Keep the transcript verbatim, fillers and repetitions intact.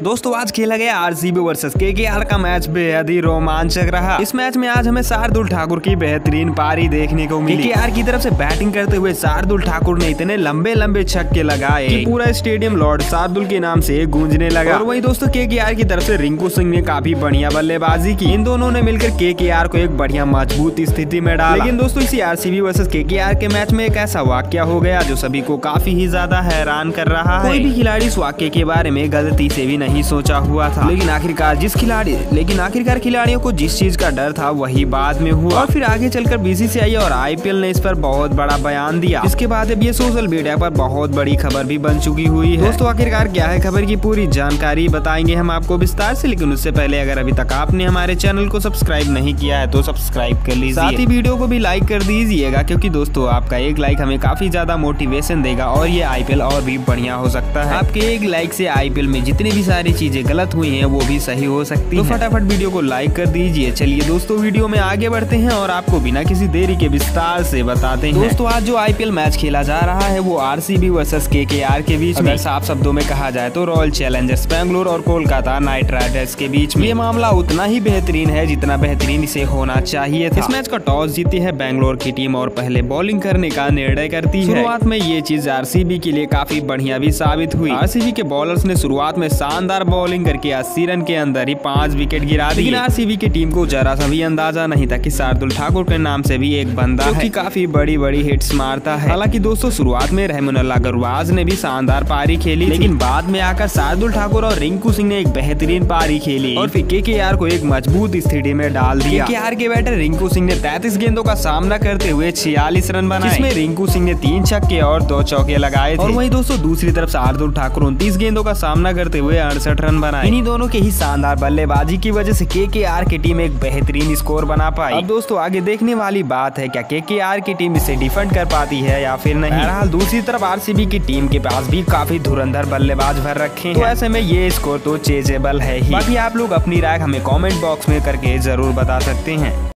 दोस्तों आज खेला गया आरसीबी वर्सेस केकेआर का मैच बेहद ही रोमांचक रहा। इस मैच में आज हमें शार्दुल ठाकुर की बेहतरीन पारी देखने को मिली। केकेआर की तरफ से बैटिंग करते हुए शार्दुल ठाकुर ने इतने लंबे लंबे छक्के लगाए कि पूरा स्टेडियम लॉर्ड शार्दुल के नाम से गूंजने लगा। और वहीं दोस्तों केकेआर की तरफ से रिंकू सिंह ने काफी बढ़िया बल्लेबाजी की। इन दोनों ने मिलकर केकेआर को एक बढ़िया मजबूत स्थिति में डाला। लेकिन दोस्तों इसी आरसीबी वर्सेस केकेआर के मैच में एक ऐसा वाक्य हो गया जो सभी को काफी ही ज्यादा हैरान कर रहा है। कोई भी खिलाड़ी इस वाक्य के बारे में गलती से भी नहीं सोचा हुआ था, लेकिन आखिरकार जिस खिलाड़ी लेकिन आखिरकार खिलाड़ियों को जिस चीज का डर था वही बाद में हुआ। और फिर आगे चलकर बीसीसीआई और आईपीएल ने इस पर बहुत बड़ा बयान दिया। इसके बाद अब ये सोशल मीडिया पर बहुत बड़ी खबर भी बन चुकी हुई है। दोस्तों आखिरकार क्या है खबर की पूरी जानकारी बताएंगे हम आपको विस्तार से, लेकिन उससे पहले अगर अभी तक आपने हमारे चैनल को सब्सक्राइब नहीं किया है तो सब्सक्राइब कर लीजिए। साथ ही वीडियो को भी लाइक कर दीजिएगा, क्योंकि दोस्तों आपका एक लाइक हमें काफी ज्यादा मोटिवेशन देगा और ये आईपीएल और भी बढ़िया हो सकता है। आपके एक लाइक से आईपीएल में जितनी भी सारी चीजें गलत हुई हैं वो भी सही हो सकती है। तो फटाफट वीडियो को लाइक कर दीजिए। चलिए दोस्तों वीडियो में आगे बढ़ते हैं और आपको बिना किसी देरी के विस्तार से बताते हैं। दोस्तों आज जो आईपीएल मैच खेला जा रहा है वो आरसीबी वर्सेस केकेआर के बीच में, साफ शब्दों में कहा जाए तो रॉयल चैलेंजर्स बेंगलुरु और कोलकाता नाइट राइडर्स के बीच में। ये मामला उतना ही बेहतरीन है जितना बेहतरीन इसे होना चाहिए था। इस मैच का टॉस जीती है बेंगलुरु की टीम और पहले बॉलिंग करने का निर्णय करती है। शुरुआत में ये चीज आरसीबी के लिए काफी बढ़िया भी साबित हुई। आरसीबी के बॉलर्स ने शुरुआत में शानदार बॉलिंग करके अस्सी रन के अंदर ही पांच विकेट गिरा दी। लेकिन आरसीबी की टीम को जरा सा भी अंदाजा नहीं था कि शार्दुल ठाकुर के नाम से भी एक बंदा है कि काफी बड़ी बड़ी हिट्स मारता है। हालांकि दोस्तों शुरुआत में रहमानुल्लाह गुरबाज ने भी शानदार पारी खेली, लेकिन बाद में आकर शार्दुल ठाकुर और रिंकू सिंह ने एक बेहतरीन पारी खेली और फिर केकेआर को एक मजबूत स्थिति में डाल दिया। केकेआर के बैटर रिंकू सिंह ने तैंतीस गेंदों का सामना करते हुए छियालीस रन बनाए, जिसमें रिंकू सिंह ने तीन छक्के और दो चौके लगाए थे। और वहीं दोस्तों दूसरी तरफ शार्दुल ठाकुर उनतीस गेंदों का सामना करते हुए अड़सठ रन बनाए। इन्हीं दोनों के ही शानदार बल्लेबाजी की वजह से केकेआर की टीम एक बेहतरीन स्कोर बना पाई। अब दोस्तों आगे देखने वाली बात है क्या केकेआर की टीम इसे डिफेंड कर पाती है या फिर नहीं। बहरहाल दूसरी तरफ आरसीबी की टीम के पास भी काफी धुरंधर बल्लेबाज भर रखे हैं, तो ऐसे में ये स्कोर तो चेजेबल है ही। बाकी आप लोग अपनी राय हमें कमेंट बॉक्स में करके जरूर बता सकते हैं।